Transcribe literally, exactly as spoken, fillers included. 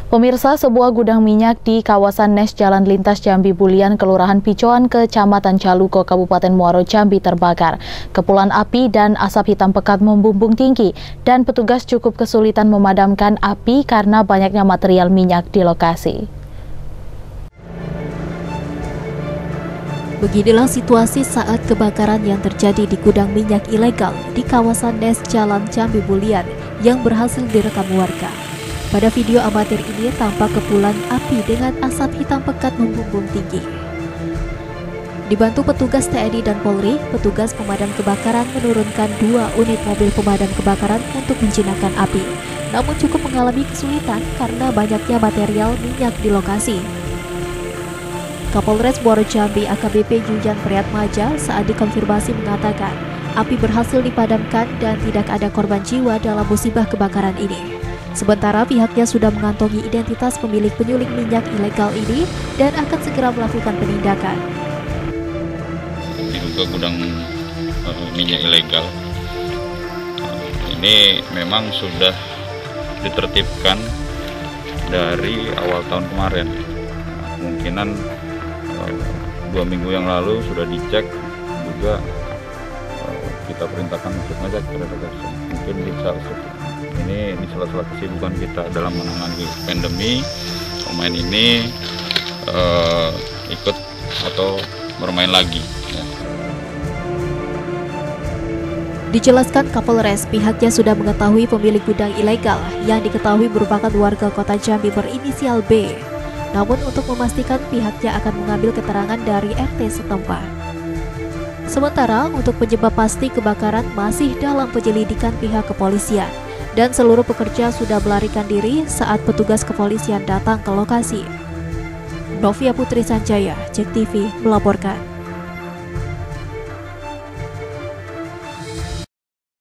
Pemirsa, sebuah gudang minyak di kawasan Nes Jalan Lintas Jambi Bulian, Kelurahan Picoan, Kecamatan Caluko, Kabupaten Muaro Jambi terbakar. Kepulan api dan asap hitam pekat membumbung tinggi dan petugas cukup kesulitan memadamkan api karena banyaknya material minyak di lokasi. Beginilah situasi saat kebakaran yang terjadi di gudang minyak ilegal di kawasan Nes Jalan Jambi Bulian yang berhasil direkam warga. Pada video amatir ini tampak kepulan api dengan asap hitam pekat membumbung tinggi. Dibantu petugas T N I dan Polri, petugas pemadam kebakaran menurunkan dua unit mobil pemadam kebakaran untuk menjinakkan api. Namun cukup mengalami kesulitan karena banyaknya material minyak di lokasi. Kapolres Muaro Jambi A K B P Jujan Priatmaja saat dikonfirmasi mengatakan api berhasil dipadamkan dan tidak ada korban jiwa dalam musibah kebakaran ini. Sementara pihaknya sudah mengantongi identitas pemilik penyuling minyak ilegal ini dan akan segera melakukan penindakan. Diduga gudang uh, minyak ilegal uh, ini memang sudah ditertibkan dari awal tahun kemarin. Kemungkinan uh, dua minggu yang lalu sudah dicek juga, uh, kita perintahkan untuk ngecek terhadap mungkin bisa ini ini salah satu kesibukan kita dalam menangani pandemi. Pemain ini uh, ikut atau bermain lagi ya. Dijelaskan Kapolres, pihaknya sudah mengetahui pemilik gudang ilegal yang diketahui merupakan warga kota Jambi berinisial B. Namun untuk memastikan pihaknya akan mengambil keterangan dari R T setempat. Sementara untuk penyebab pasti kebakaran masih dalam penyelidikan pihak kepolisian. Dan seluruh pekerja sudah melarikan diri saat petugas kepolisian datang ke lokasi. Novia Putri Sanjaya, Jek T V melaporkan.